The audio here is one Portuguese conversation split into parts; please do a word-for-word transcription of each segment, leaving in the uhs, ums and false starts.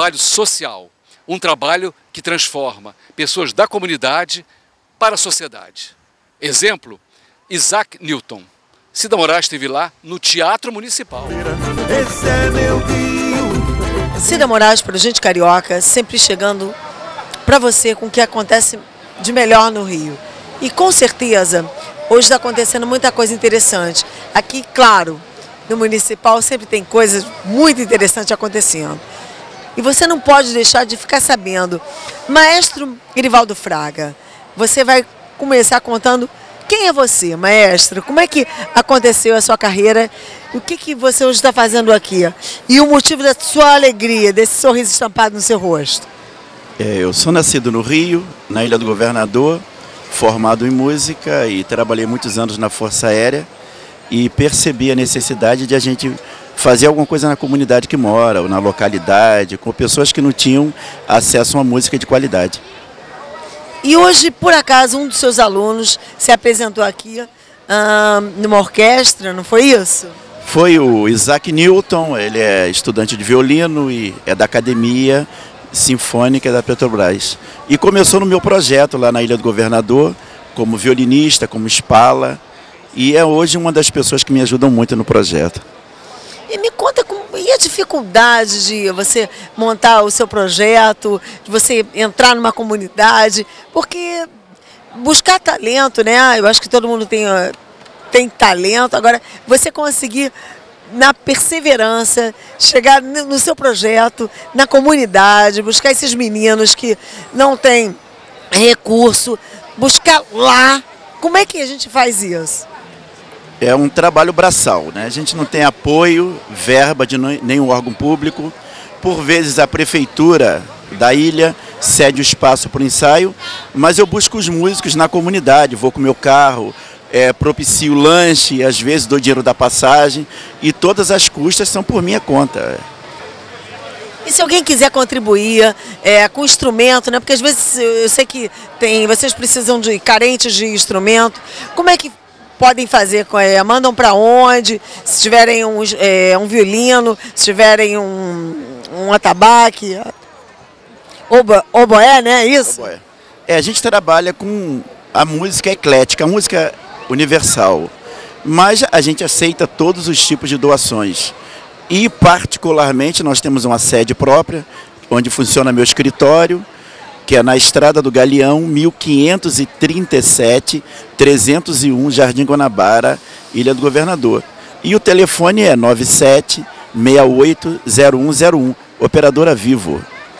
trabalho social, um trabalho que transforma pessoas da comunidade para a sociedade. Exemplo, Isaac Newton. Cida Moraes esteve lá no Teatro Municipal. Esse é meu Rio. Cida Moraes, para a gente carioca, sempre chegando para você com o que acontece de melhor no Rio. E com certeza, hoje está acontecendo muita coisa interessante. Aqui, claro, no Municipal sempre tem coisas muito interessantes acontecendo. E você não pode deixar de ficar sabendo. Maestro Irivaldo Fraga, você vai começar contando quem é você, maestro? Como é que aconteceu a sua carreira? O que, que você hoje está fazendo aqui? E o motivo da sua alegria, desse sorriso estampado no seu rosto? É, eu sou nascido no Rio, na Ilha do Governador, formado em música e trabalhei muitos anos na Força Aérea e percebi a necessidade de a gente fazer alguma coisa na comunidade que mora, ou na localidade, com pessoas que não tinham acesso a uma música de qualidade. E hoje, por acaso, um dos seus alunos se apresentou aqui ah, numa orquestra, não foi isso? Foi o Isaac Newton, ele é estudante de violino e é da Academia Sinfônica da Petrobras. E começou no meu projeto lá na Ilha do Governador, como violinista, como espala, e é hoje uma das pessoas que me ajudam muito no projeto. E me conta, como, e a dificuldade de você montar o seu projeto, de você entrar numa comunidade, porque buscar talento, né? Eu acho que todo mundo tem, tem talento, agora você conseguir, na perseverança, chegar no seu projeto, na comunidade, buscar esses meninos que não têm recurso, buscar lá, como é que a gente faz isso? É um trabalho braçal, né? A gente não tem apoio, verba de nenhum órgão público. Por vezes a prefeitura da ilha cede o espaço para o ensaio, mas eu busco os músicos na comunidade, vou com o meu carro, é, propicio lanche, às vezes dou dinheiro da passagem e todas as custas são por minha conta. E se alguém quiser contribuir é, com instrumento, né? Porque às vezes eu sei que tem, vocês precisam de carentes de instrumento, como é que podem fazer? É, mandam para onde? Se tiverem um, é, um violino, se tiverem um, um atabaque, obo, oboé, né? Isso? Oboé. É, a gente trabalha com a música eclética, a música universal, mas a gente aceita todos os tipos de doações. E particularmente nós temos uma sede própria, onde funciona meu escritório, que é na Estrada do Galeão, mil quinhentos e trinta e sete, trezentos e um, Jardim Guanabara, Ilha do Governador. E o telefone é nove sete seis oito zero um zero um, operadora Vivo.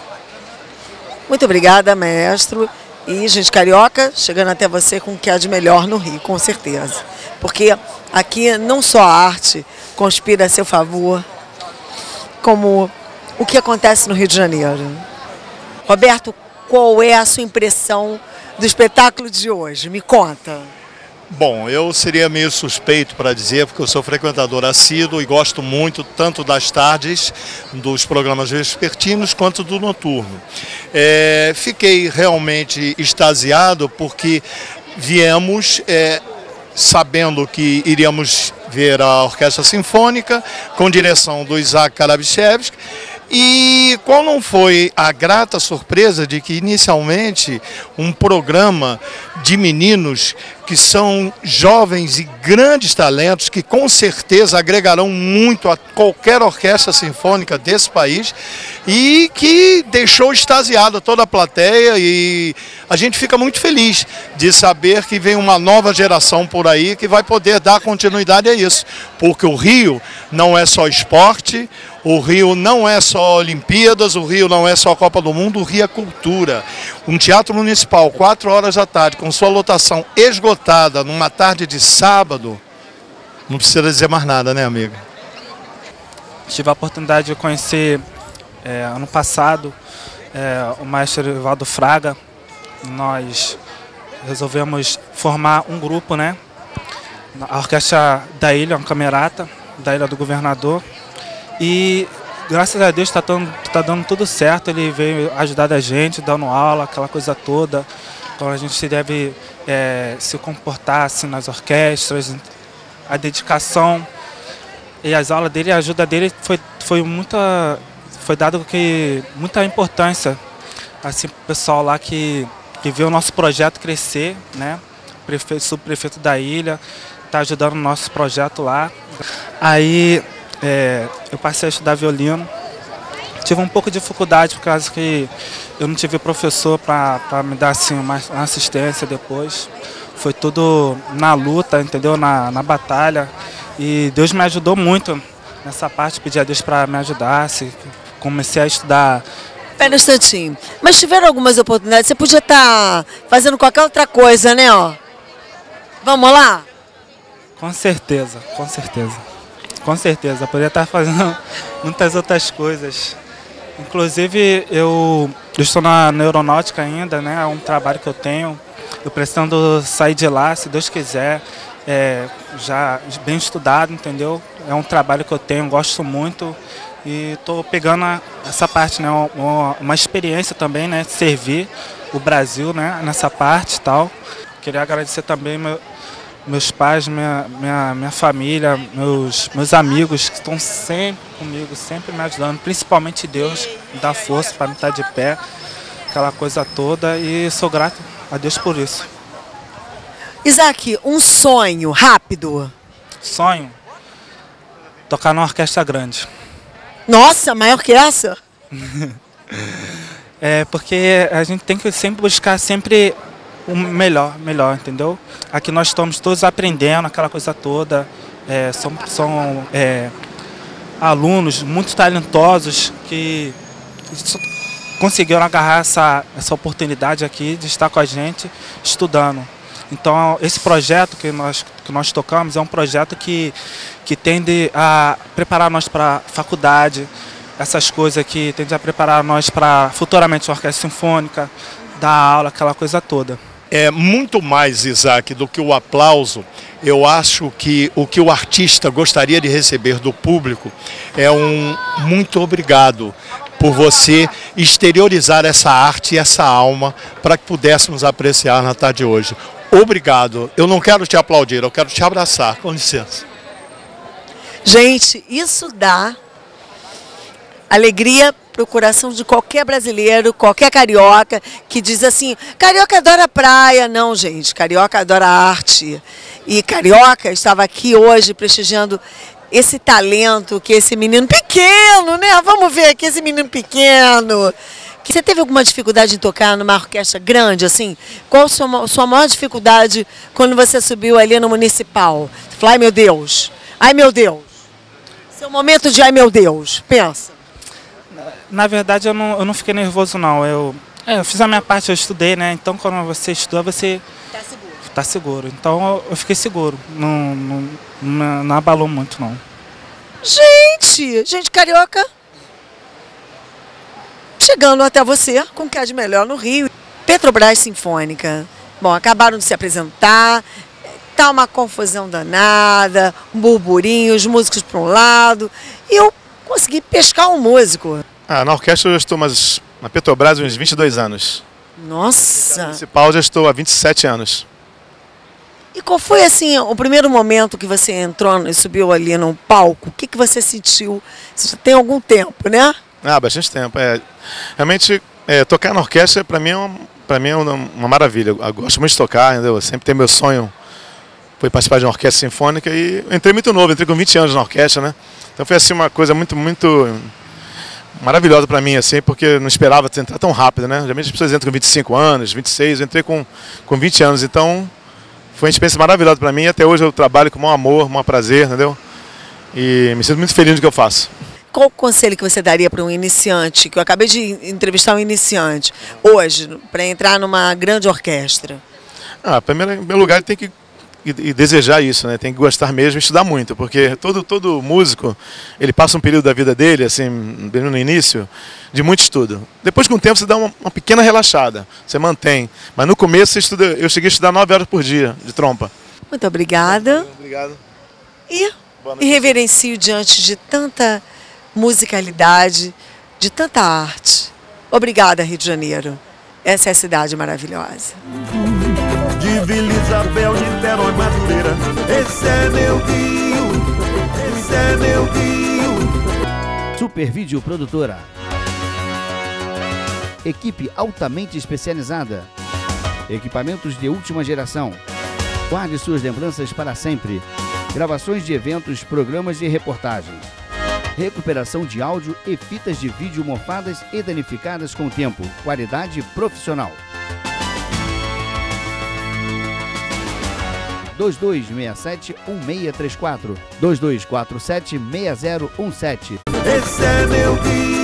Muito obrigada, maestro. E, gente carioca, chegando até você com o que há de melhor no Rio, com certeza. Porque aqui não só a arte conspira a seu favor, como o que acontece no Rio de Janeiro. Roberto, qual é a sua impressão do espetáculo de hoje? Me conta. Bom, eu seria meio suspeito para dizer, porque eu sou frequentador assíduo e gosto muito tanto das tardes, dos programas vespertinos, quanto do noturno. É, fiquei realmente extasiado porque viemos é, sabendo que iríamos ver a Orquestra Sinfônica, com direção do Isaac Karabichevski. E qual não foi a grata surpresa de que inicialmente um programa de meninos que são jovens e grandes talentos que com certeza agregarão muito a qualquer orquestra sinfônica desse país e que deixou extasiada toda a plateia, e a gente fica muito feliz de saber que vem uma nova geração por aí que vai poder dar continuidade a isso, porque o Rio não é só esporte, o Rio não é só Olimpíadas, o Rio não é só Copa do Mundo, o Rio é cultura. Um teatro municipal, quatro horas da tarde, com sua lotação esgotada, numa tarde de sábado, não precisa dizer mais nada, né, amiga? Tive a oportunidade de conhecer, é, ano passado, é, o maestro Irivaldo Fraga. Nós resolvemos formar um grupo, né? A Orquestra da Ilha, uma camerata, da Ilha do Governador. E graças a Deus está dando, tá dando tudo certo. Ele veio ajudar a gente, dando aula, aquela coisa toda, como a gente deve é, se comportar assim, nas orquestras, a dedicação. E as aulas dele, a ajuda dele foi, foi muita, foi dado que muita importância assim, para o pessoal lá que, que viu o nosso projeto crescer, né? Prefeito, subprefeito da ilha, está ajudando o nosso projeto lá. Aí é, eu passei a estudar violino. Tive um pouco de dificuldade por causa que eu não tive professor para me dar assim, uma assistência depois. Foi tudo na luta, entendeu? Na, na batalha. E Deus me ajudou muito nessa parte, pedi a Deus para me ajudar. Comecei a estudar. Pera um instantinho. Mas tiveram algumas oportunidades, você podia estar fazendo qualquer outra coisa, né? Ó. Vamos lá? Com certeza, com certeza. Com certeza, eu poderia estar fazendo muitas outras coisas. Inclusive, eu, eu estou na, na aeronáutica ainda, né? É um trabalho que eu tenho. Eu pretendo sair de lá, se Deus quiser, é, já bem estudado, entendeu? É um trabalho que eu tenho, gosto muito. E estou pegando a, essa parte, né? Uma, uma experiência também, né? De servir o Brasil, né? Nessa parte e tal. Queria agradecer também meu, meus pais, minha, minha, minha família, meus, meus amigos que estão sempre comigo, sempre me ajudando, principalmente Deus, me dá força para me estar de pé, aquela coisa toda, e sou grato a Deus por isso. Isaac, um sonho rápido. Sonho? Tocar numa orquestra grande. Nossa, maior que essa? É porque a gente tem que sempre buscar sempre o melhor, melhor, entendeu? Aqui nós estamos todos aprendendo aquela coisa toda, é, são, são é, alunos muito talentosos que conseguiram agarrar essa, essa oportunidade aqui de estar com a gente estudando. Então, esse projeto que nós, que nós tocamos é um projeto que, que tende a preparar nós para a faculdade, essas coisas que tende a preparar nós para futuramente a orquestra sinfônica, dar aula, aquela coisa toda. É muito mais, Isaac, do que o aplauso. Eu acho que o que o artista gostaria de receber do público é um muito obrigado por você exteriorizar essa arte e essa alma para que pudéssemos apreciar na tarde de hoje. Obrigado. Eu não quero te aplaudir, eu quero te abraçar. Com licença. Gente, isso dá alegria para o coração de qualquer brasileiro, qualquer carioca que diz assim, carioca adora praia. Não, gente, carioca adora arte. E carioca estava aqui hoje prestigiando esse talento que esse menino pequeno, né? Vamos ver aqui esse menino pequeno. Você teve alguma dificuldade em tocar numa orquestra grande, assim? Qual a sua, sua maior dificuldade quando você subiu ali no Municipal? Você falou, ai meu Deus, ai meu Deus. Seu momento de ai meu Deus, pensa. Na verdade, eu não, eu não fiquei nervoso, não. Eu, é, eu fiz a minha parte, eu estudei, né? Então, quando você estuda, você Tá seguro. tá seguro. Então, eu, eu fiquei seguro. Não, não, não, não abalou muito, não. Gente, gente carioca, chegando até você com o que há de melhor no Rio. Petrobras Sinfônica. Bom, acabaram de se apresentar, tá uma confusão danada, um burburinho, os músicos para um lado. E eu consegui pescar um músico. Ah, na orquestra eu estou mas na Petrobras há uns vinte e dois anos. Nossa! Na municipal já estou há vinte e sete anos. E qual foi assim o primeiro momento que você entrou e subiu ali no palco? O que, que você sentiu? Você já tem algum tempo, né? Ah, bastante tempo. É, realmente, é, tocar na orquestra para mim é, uma, pra mim é uma, uma maravilha. Eu gosto muito de tocar, entendeu? Eu sempre tenho meu sonho, foi participar de uma orquestra sinfônica e eu entrei muito novo, entrei com vinte anos na orquestra, né? Então foi assim uma coisa muito, muito maravilhosa para mim, assim, porque eu não esperava entrar tão rápido, né? Geralmente as pessoas entram com vinte e cinco anos, vinte e seis, eu entrei com, com vinte anos, então foi uma experiência maravilhosa para mim e até hoje eu trabalho com o maior amor, o maior prazer, entendeu? E me sinto muito feliz no que eu faço. Qual o conselho que você daria para um iniciante, que eu acabei de entrevistar um iniciante, hoje, para entrar numa grande orquestra? Ah, primeiro, em primeiro lugar, ele tem que e, e desejar isso, né? Tem que gostar mesmo e estudar muito, porque todo, todo músico, ele passa um período da vida dele, assim, no início, de muito estudo. Depois, com o tempo, você dá uma, uma pequena relaxada, você mantém. Mas no começo, você estuda, eu cheguei a estudar nove horas por dia, de trompa. Muito obrigada. Obrigado. E, e reverencio diante de tanta musicalidade, de tanta arte. Obrigada, Rio de Janeiro. Essa é a cidade maravilhosa. De Vila Isabel, Niterói, Madureira, esse é meu Rio, esse é meu Rio. Super Vídeo Produtora. equipe altamente especializada, equipamentos de última geração. Guarde suas lembranças para sempre. Gravações de eventos, programas de reportagens. Recuperação de áudio e fitas de vídeo mofadas e danificadas com o tempo. Qualidade profissional. dois dois seis sete, um seis três quatro, dois dois quatro sete, seis zero um sete. Esse é meu guia.